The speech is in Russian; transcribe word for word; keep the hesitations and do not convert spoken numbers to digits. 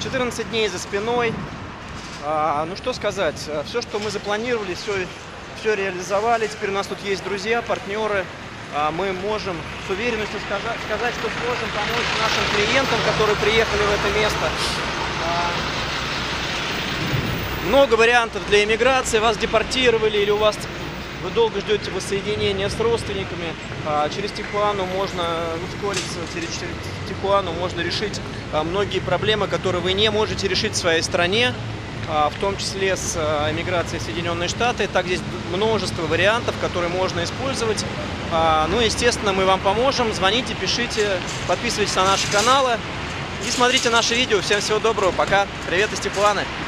четырнадцать дней за спиной. А, ну что сказать, все, что мы запланировали, все, все реализовали. Теперь у нас тут есть друзья, партнеры. А, мы можем с уверенностью сказать, сказать, что сможем помочь нашим клиентам, которые приехали в это место. А, много вариантов для иммиграции. Вас депортировали или у вас вы долго ждете воссоединения с родственниками. А, через Тихуану можно ускориться, через Тихуану можно решить а, многие проблемы, которые вы не можете решить в своей стране. В том числе с эмиграцией в Соединенные Штаты. Так, здесь множество вариантов, которые можно использовать. Ну, естественно, мы вам поможем. Звоните, пишите, подписывайтесь на наши каналы и смотрите наши видео. Всем всего доброго. Пока. Привет из Тихуаны.